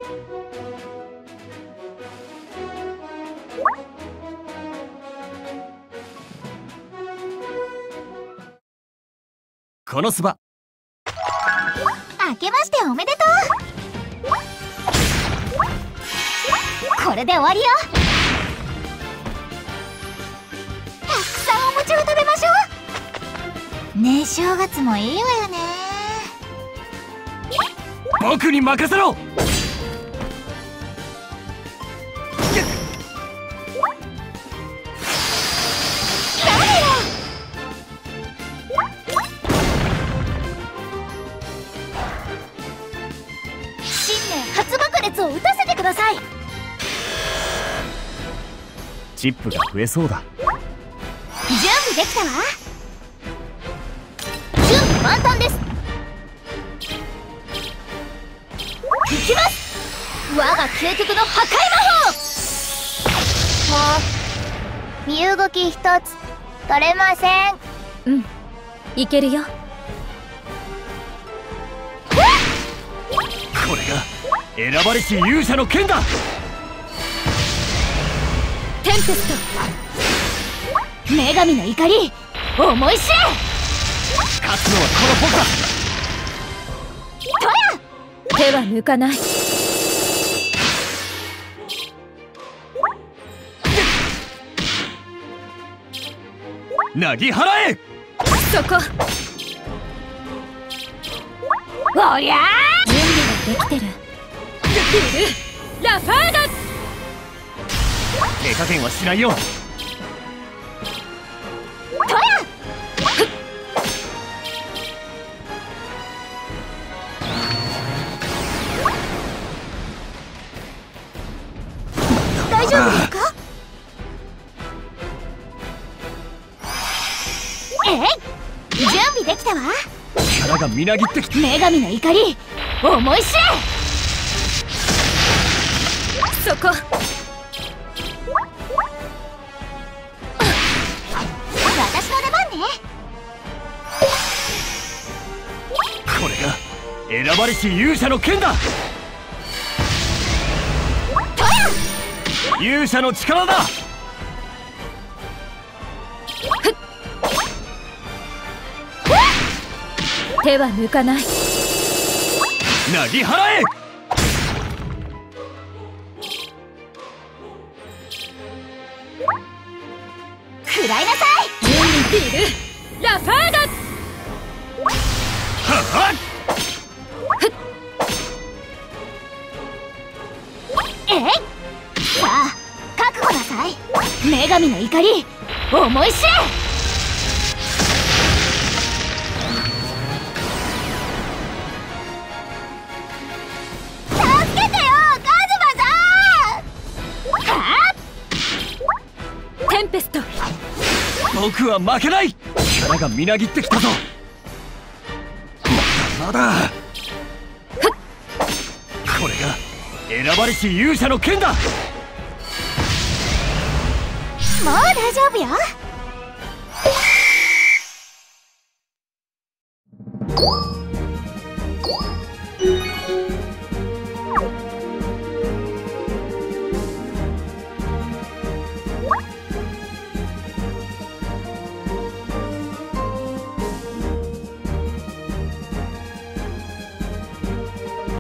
このスバ明けましておめでとう。これで終わりよ。たくさんお餅を食べましょうね。正月もいいわよね。 僕に任せろ。 初爆裂を打たせてください。 チップが増えそうだ。 準備できたわ。準備万端です。いきます。我が究極の破壊魔法。身動き一つ取れません。 うん、いけるよ。 これが選ばれし勇者の剣だ。 テンペスト。女神の怒り思い知れ。 勝つのはこの僕だ。 トヤ、手は抜かない。 なぎ払え。 そこ。 おりゃー。 準備ができてる。ラファーダ。 手加減はしないよ。 トヤ。大丈夫ですか。準備できたわ。 力がみなぎってきて。 女神の怒り思い知れ。 そこ。 私の出番ね。 これが選ばれし勇者の剣だ。勇者の力だ。 手は抜かない。 なぎ払え。 食らいなさい。 準備ビルラファーダ。 はっ。 さあ覚悟なさい。女神の怒り思い知れ。助けてよカズマさん。はあ。 テンペスト。 僕は負けない。力がみなぎってきたぞ。まだまだ。これが選ばれし勇者の剣だ。 もう大丈夫よ。